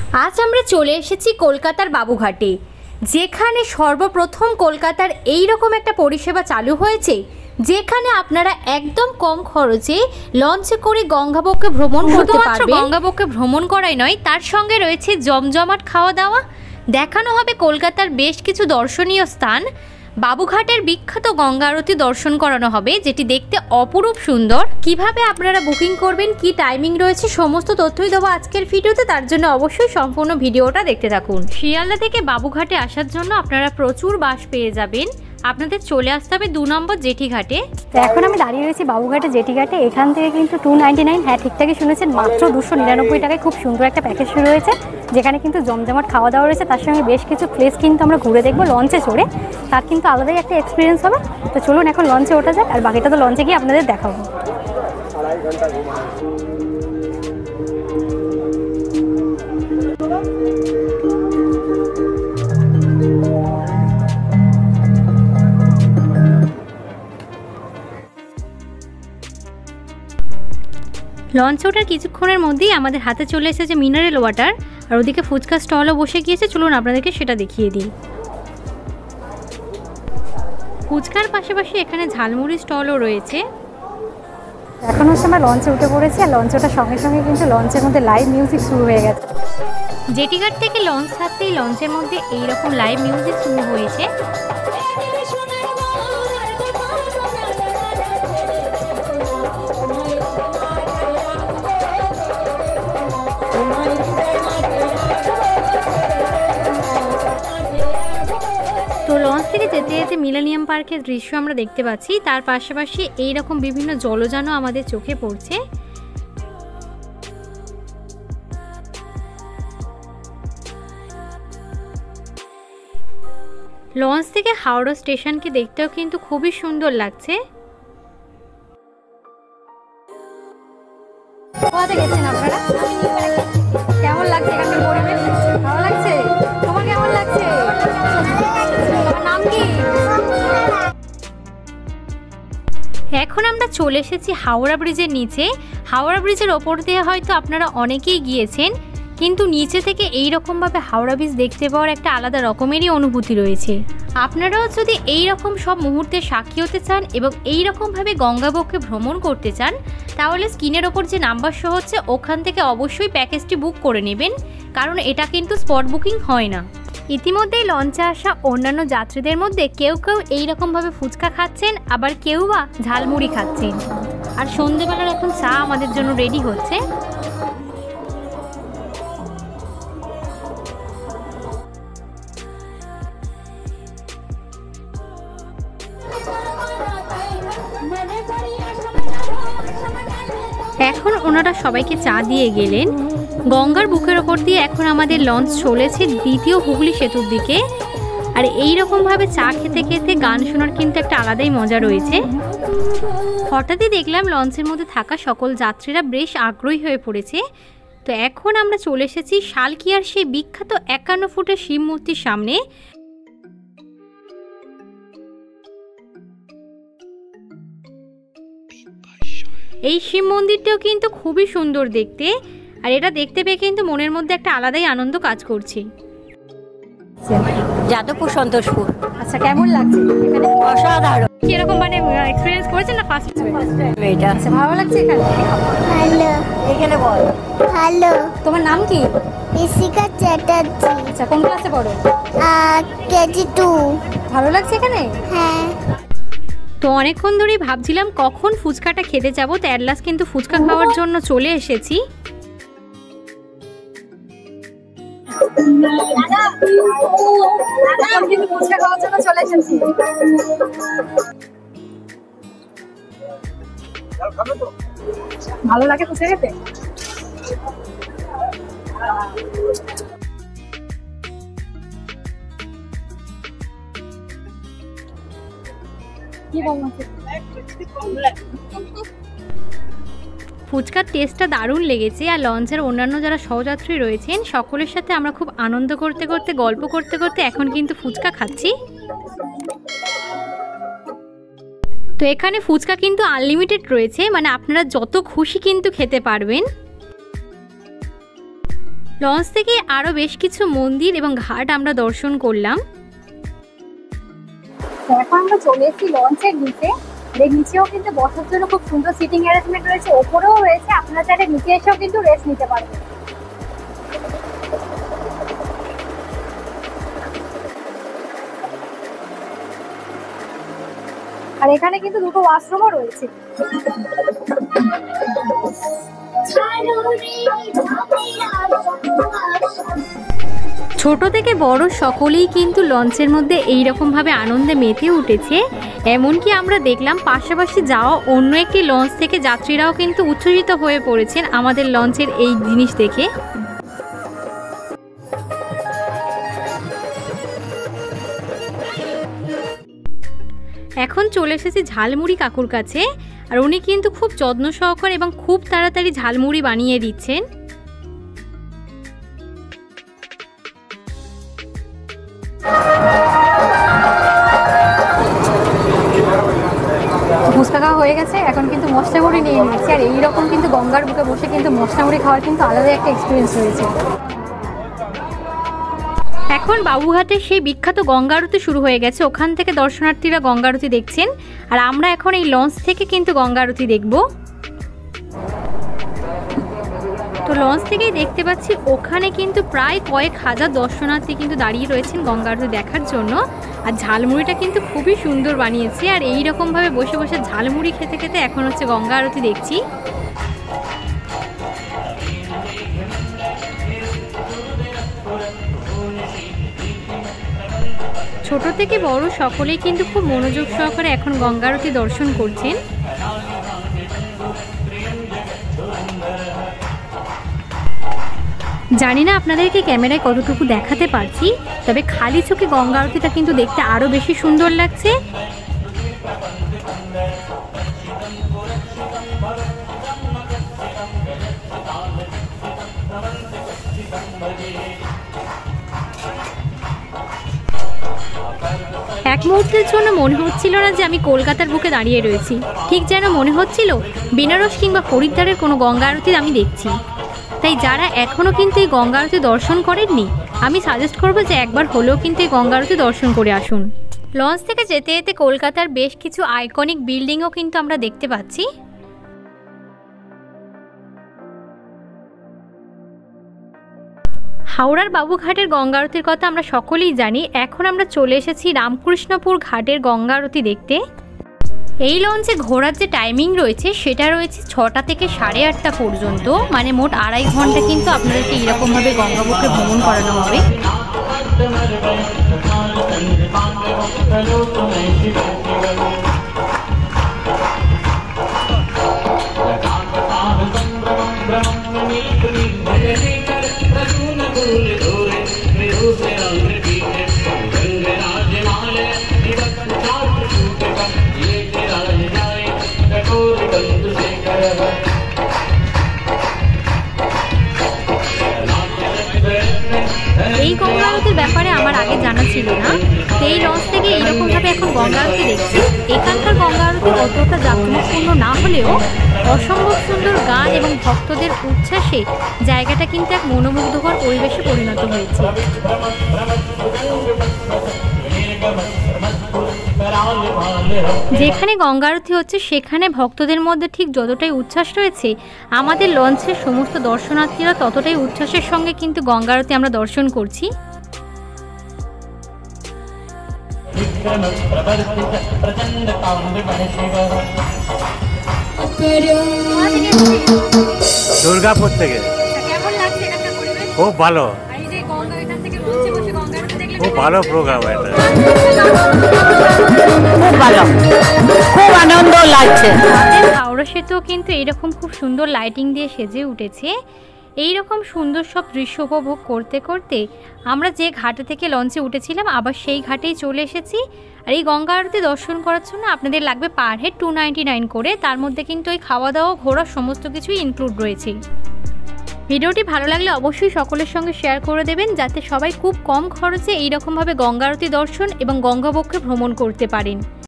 আজ আমরা চলে এসেছি কলকাতার বাবুঘাটে, যেখানে সর্বপ্রথম কলকাতার এই রকম একটা পরিষেবা চালু হয়েছে, যেখানে আপনারা একদম কম খরচে লঞ্চে করে গঙ্গাবক্ষে ভ্রমণ করতে পারবেন। গঙ্গাবক্ষে ভ্রমণ করাই নয়, তার সঙ্গে রয়েছে জমজমাট খাওয়া দাওয়া। দেখানো হবে কলকাতার বেশ কিছু দর্শনীয় স্থান। বাবুঘাটের বিখ্যাত গঙ্গা আরতি দর্শন করানো হবে, যেটি দেখতে অপরূপ সুন্দর। কিভাবে আপনারা বুকিং করবেন, কি টাইমিং রয়েছে, সমস্ত তথ্যই দেবো আজকের ভিডিওতে। তার জন্য অবশ্যই সম্পূর্ণ ভিডিওটা দেখতে থাকুন। শিয়ালদা থেকে বাবুঘাটে আসার জন্য আপনারা প্রচুর বাস পেয়ে যাবেন। আপনাদের চলে আসতে হবে 2 নম্বর জেটিঘাটে। তো এখন আমি দাঁড়িয়ে রয়েছি বাবুঘাটে জেটিঘাটে। এখান থেকে কিন্তু 299, হ্যাঁ ঠিকঠাকই শুনেছেন, মাত্র 299 টাকায় খুব সুন্দর একটা প্যাকেজ শুরু হয়েছে, যেখানে কিন্তু জমজমাট খাওয়া দাওয়া রয়েছে। তার সঙ্গে বেশ কিছু প্লেস কিন্তু আমরা ঘুরে দেখবো লঞ্চে চড়ে। তার কিন্তু আলাদাই একটা এক্সপিরিয়েন্স হবে। তো চলুন এখন লঞ্চে ওঠা যাক, আর বাকিটা তো লঞ্চে গিয়ে আপনাদের দেখাবো। লঞ্চে ওঠার কিছুক্ষণের মধ্যেই আমাদের হাতে চলে এসেছে মিনারেল ওয়াটার, আর ওদিকে ফুচকা স্টলও বসে গিয়েছে। চলুন আপনাদেরকে সেটা দেখিয়ে দিই। ফুচকার পাশাপাশি এখানে ঝালমুড়ি স্টলও রয়েছে। এখন হচ্ছে আমরা লঞ্চে উঠে পড়েছি, আর লঞ্চে ওঠার সঙ্গে সঙ্গে কিন্তু লঞ্চের মধ্যে লাইভ মিউজিক শুরু হয়ে গেছে। জেটিঘাট থেকে লঞ্চ ছাড়তেই লঞ্চের মধ্যে এইরকম লাইভ মিউজিক শুরু হয়েছে। তো লঞ্চ থেকে যেতে যেতে মিলেনিয়াম পার্কের দৃশ্য আমরা দেখতে পাচ্ছি। তার পাশাপাশি এইরকম বিভিন্ন জলযানও আমাদের চোখে পড়ছে। লঞ্চ থেকে হাওড়া স্টেশনকে দেখতেও কিন্তু খুবই সুন্দর লাগছে। কোথাতে গেছেন আপনারা? কেমন লাগছে এখানকার পরিবেশ? ভালো লাগছে? তোমার কেমন লাগছে? তোমার নাম কি? এখন আমরা চলে এসেছি হাওড়া ব্রিজের নিচে। হাওড়া ব্রিজের ওপর দিয়ে হয়তো আপনারা অনেকেই গিয়েছেন, কিন্তু নিচে থেকে এই রকমভাবে হাওড়া ব্রিজ দেখতে পাওয়ার একটা আলাদা রকমেরই অনুভূতি রয়েছে। আপনারাও যদি এই রকম সব মুহূর্তের সাক্ষী হতে চান এবং এই রকমভাবে গঙ্গাবক্ষে ভ্রমণ করতে চান, তাহলে স্ক্রিনের ওপর যে নাম্বার শো হচ্ছে ওখান থেকে অবশ্যই প্যাকেজটি বুক করে নেবেন, কারণ এটা কিন্তু স্পট বুকিং হয় না। ইতিমধ্যেই লঞ্চে আসা অন্যান্য যাত্রীদের মধ্যে কেউ কেউ এইরকমভাবে ফুচকা খাচ্ছেন, আবার কেউ বা ঝালমুড়ি খাচ্ছেন। আর সন্ধেবেলার এখন চা আমাদের জন্য রেডি হচ্ছে। এখন ওনারা সবাইকে চা দিয়ে গেলেন। গঙ্গার বুকের ওপর দিয়ে এখন আমাদের লঞ্চ চলেছে দ্বিতীয় হুগলি সেতুর দিকে। আর এই রকমভাবে চা খেতে খেতে গান শোনার কিন্তু একটা আলাদাই মজা রয়েছে। হঠাৎই দেখলাম লঞ্চের মধ্যে থাকা সকল যাত্রীরা বেশ আগ্রহী হয়ে পড়েছে। তো এখন আমরা চলে এসেছি শালকিয়ার সেই বিখ্যাত 51 ফুটের শিব মূর্তির সামনে। এই শিব মন্দিরটাও কিন্তু খুবই সুন্দর দেখতে, আর এটা দেখতে পেয়ে কিন্তু মনের মধ্যে একটা আলাদাই আনন্দ কাজ করছে। যাদবপুর সন্তোষপুর। আচ্ছা, কেমন লাগছে এখানে? অসাধারণ। কিরকম মানে এক্সপিরিয়েন্স করেছেন না ফার্স্ট টাইম? এটা আচ্ছা, ভালো লাগছে এখানে? হ্যালো। এখানে বল। হ্যালো। তোমার নাম কি? ঋষিকা চ্যাটার্জি। আচ্ছা, কোন ক্লাসে পড়ো? কেজি 2। ভালো লাগছে এখানে? হ্যাঁ। তো অনেকক্ষণ ধরেই ভাবছিলাম কখন ফুচকাটা খেতে যাবো, তো অ্যাট লাস্ট কিন্তু ফুচকা খাওয়ার জন্য চলে এসেছি। ফুচকা খাওয়ার জন্য চলে এসেছি। ভালো লাগে ফুচকা খেতে? ফুচকার টেস্টটা দারুণ লেগেছে। আর লঞ্চের অন্যান্য যারা সহযাত্রী রয়েছেন সকলের সাথে আমরা খুব আনন্দ করতে করতে গল্প করতে করতে এখন কিন্তু ফুচকা খাচ্ছি। তো এখানে ফুচকা কিন্তু আনলিমিটেড রয়েছে, মানে আপনারা যত খুশি কিন্তু খেতে পারবেন। লঞ্চ থেকে আরও বেশ কিছু মন্দির এবং ঘাট আমরা দর্শন করলাম। এখন আমরা চলে এসেছি লঞ্চের নিচে। এর নিচেও কিন্তু বসার জন্য খুব সুন্দর সিটিং অ্যারেঞ্জমেন্ট রয়েছে, ওপরেও রয়েছে, আপনারা চাইলে নিচে এসেও কিন্তু রেস্ট নিতে পারবেন। আর এখানে কিন্তু দুটো ওয়াশরুমও রয়েছে। ছোট থেকে বড় সকলেই কিন্তু লঞ্চের মধ্যে এই রকমভাবে আনন্দে মেতে উঠেছে। এমনকি আমরা দেখলাম পাশাপাশি যাওয়া অন্য একটি লঞ্চ থেকে যাত্রীরাও কিন্তু উচ্ছ্বসিত হয়ে পড়েছেন আমাদের লঞ্চের এই জিনিস দেখে। এখন চলে এসেছি ঝালমুড়ি কাকুর কাছে, আর উনি কিন্তু খুব যত্ন সহকারে এবং খুব তাড়াতাড়ি ঝালমুড়ি বানিয়ে দিচ্ছেন। ফুচকা খাওয়া হয়ে গেছে, এখন কিন্তু মশলা মুড়ি নিয়ে নিচ্ছি। আর এইরকম কিন্তু গঙ্গার বুকে বসে কিন্তু মশলা মুড়ি খাওয়ার কিন্তু আলাদা একটা এক্সপিরিয়েন্স রয়েছে। এখন বাবুঘাটে সেই বিখ্যাত গঙ্গা আরতি শুরু হয়ে গেছে, ওখান থেকে দর্শনার্থীরা গঙ্গা আরতি দেখছেন, আর আমরা এখন এই লঞ্চ থেকে কিন্তু গঙ্গা আরতি দেখব। তো লঞ্চ থেকেই দেখতে পাচ্ছি ওখানে কিন্তু প্রায় কয়েক হাজার দর্শনার্থী কিন্তু দাঁড়িয়ে রয়েছেন গঙ্গা আরতি দেখার জন্য। আর ঝালমুড়িটা কিন্তু খুবই সুন্দর বানিয়েছে, আর এই রকমভাবে বসে বসে ঝালমুড়ি খেতে খেতে এখন হচ্ছে গঙ্গা আরতি দেখছি। ছোট থেকে বড় সকলেই কিন্তু খুব মনোযোগ সহকারে এখন গঙ্গা আরতি দর্শন করছেন। জানি না আপনাদেরকে ক্যামেরায় কতটুকু দেখাতে পারছি, তবে খালি চোখে গঙ্গা আরতিটা কিন্তু দেখতে আরো বেশি সুন্দর লাগছে। এক মুহূর্তের জন্য মনে হচ্ছিল না যে আমি কলকাতার বুকে দাঁড়িয়ে রয়েছি, ঠিক যেন মনে হচ্ছিল বেনারস কিংবা হরিদ্বারের কোনো গঙ্গা আরতি আমি দেখছি। তাই যারা এখনও কিন্তু এই গঙ্গা আরতি দর্শন করেননি, আমি সাজেস্ট করবো যে একবার হলেও কিন্তু এই গঙ্গা আরতি দর্শন করে আসুন। লঞ্চ থেকে যেতে যেতে কলকাতার বেশ কিছু আইকনিক বিল্ডিংও কিন্তু আমরা দেখতে পাচ্ছি। হাওড়ার বাবুঘাটের গঙ্গা আরতির কথা আমরা সকলেই জানি। এখন আমরা চলে এসেছি রামকৃষ্ণপুর ঘাটের গঙ্গা আরতি দেখতে। এই লঞ্চে ঘোরার যে টাইমিং রয়েছে সেটা রয়েছে 6টা থেকে 8:30 পর্যন্ত, মানে মোট 2.5 ঘন্টা কিন্তু আপনাদেরকে এরকমভাবে গঙ্গাবক্ষে ভ্রমণ করানো হবে। এই গঙ্গা আরতির ব্যাপারে আমার আগে জানা ছিল না, এই লঞ্চ থেকে এইরকমভাবে এখন গঙ্গা আরতি দেখছি। এখানকার গঙ্গা আরতি অতটা জাঁকজমকপূর্ণ না হলেও অসম্ভব সুন্দর গান এবং ভক্তদের উচ্ছ্বাসে জায়গাটা কিন্তু এক মনোমুগ্ধকর পরিবেশে পরিণত হয়েছে। যেখানে গঙ্গা আরতি হচ্ছে সেখানে ভক্তদের মধ্যে ঠিক যতটাই উচ্ছ্বাস রয়েছে, আমাদের লঞ্চের সমস্ত দর্শনার্থীরা ততটাই উচ্ছ্বাসের সঙ্গে কিন্তু গঙ্গা আরতি আমরা দর্শন করছি। দুর্গাপুর থেকে। কেমন লাগছে এখানকার পরিবেশ? খুব ভালো, এই যে গঙ্গা, এখান থেকে লঞ্চে বসে গঙ্গা আরতি দেখলে খুব ভালো প্রোগ্রাম এটা। খুব ভালো, খুব আনন্দ লাগছে। হাওড়া সেতু কিন্তু এইরকম খুব সুন্দর লাইটিং দিয়ে সেজে উঠেছে। এই রকম সুন্দর সব দৃশ্য উপভোগ করতে করতে আমরা যে ঘাটে থেকে লঞ্চে উঠেছিলাম আবার সেই ঘাটেই চলে এসেছি। আর এই গঙ্গা আরতি দর্শন করার জন্য আপনাদের লাগবে পার হেড 299 করে, তার মধ্যে কিন্তু ওই খাওয়া দাওয়া ঘোরা সমস্ত কিছুই ইনক্লুড রয়েছে। ভিডিওটি ভালো লাগলে অবশ্যই সকলের সঙ্গে শেয়ার করে দেবেন, যাতে সবাই খুব কম খরচে এইরকমভাবে গঙ্গা আরতি দর্শন এবং গঙ্গাবক্ষে ভ্রমণ করতে পারেন।